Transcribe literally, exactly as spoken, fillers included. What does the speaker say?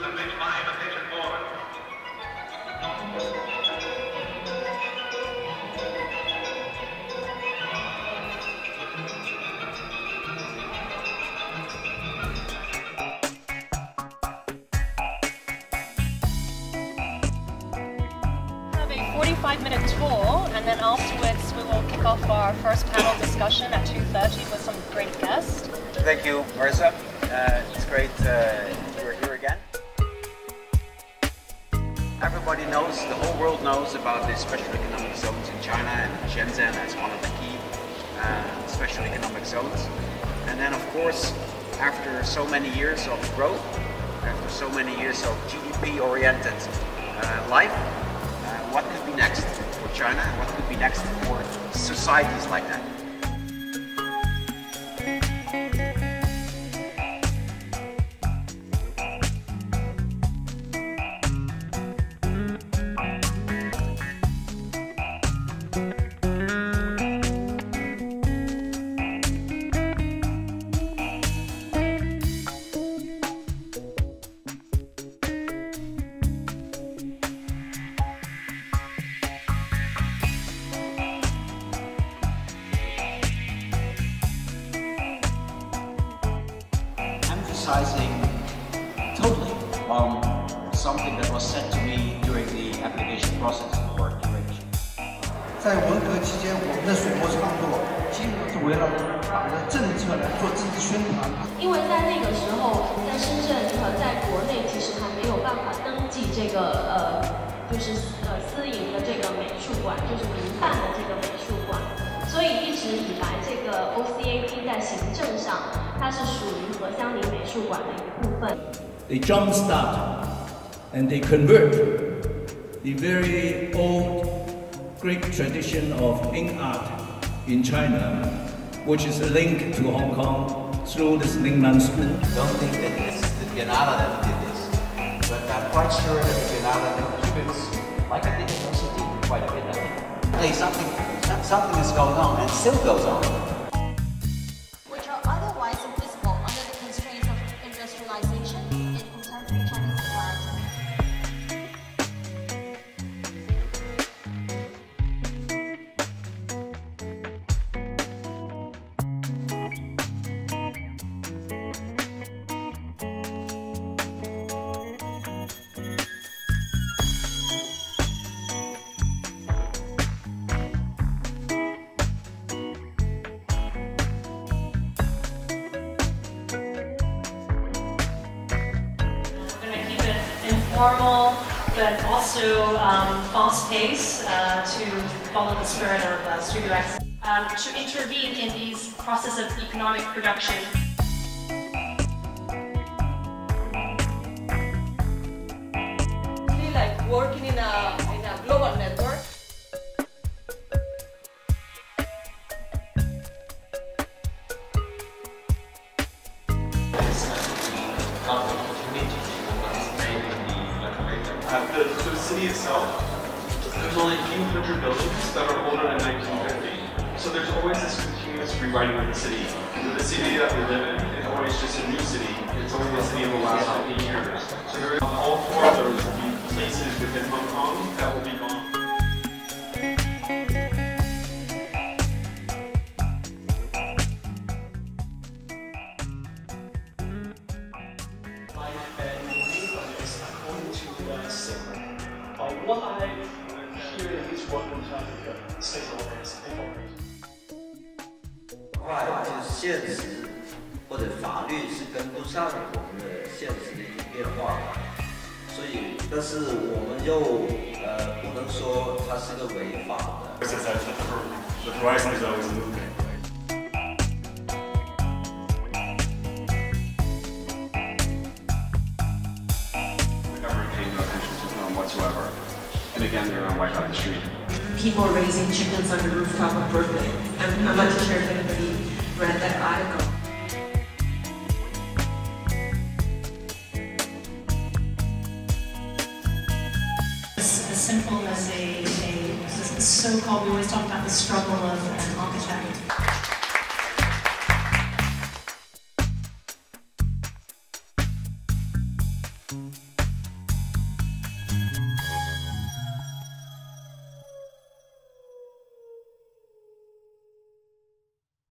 submit my invitation forward. forty-five minute tour, and then afterwards we will kick off our first panel discussion at two thirty with some great guests. Thank you, Marissa. Uh, it's great uh, you're here again. Everybody knows, the whole world knows about the special economic zones in China, and Shenzhen as one of the key uh, special economic zones. And then, of course, after so many years of growth, after so many years of G D P-oriented uh, life, what could be next for China and what could be next for societies like that? Emphasizing totally on something that was said to me during the application process for duration. 在文革期间，我们的水墨创作基本上是围绕党的政策来做积极宣传。 因为在那个时候，在深圳和在国内其实还没有办法登记这个呃，就是呃私营的这个美术馆，就是民办的这个美术馆。所以一直以来，这个 O C A B 在行政上，它是属于荷香林美术馆的一部分。 They jumpstart and they convert the very old Greek tradition of ink art in China, which is a link to Hong Kong through this Lingnan School. I don't think that it's the Biennale that did this, but I'm quite sure that the Biennale contributes, like I did in the city, quite a bit of it. Hey, something, something is going on and still goes on. Which are otherwise invisible under the constraints of industrialization in contemporary Chinese society. Informal, but also um, fast pace uh, to follow the spirit of uh, Studio-X. Um, to intervene in these process of economic production. Really like working in a, in a global network. Uh, the, for the city itself, there's only a few hundred buildings that are older than nineteen fifty. So there's always this continuous rewriting of the city. The city that we live in is always just a new city. It's only the city of the last fifty years. So there are all four of those places within Hong Kong that will be gone. What I hear is what in terms of the stakeholders, stakeholders. 快就是现实或者法律是跟不上我们的现实的一个变化，所以但是我们又呃不能说它是个违法的。 The horizon is always moving. The government paid no attention to them whatsoever. And again, they're on wipe out the street. People raising chickens on the rooftop of Berkeley. I'm, I'm not sure if anybody read that article. As, as simple as a, a so-called, we always talk about the struggle of an architect. Thank you.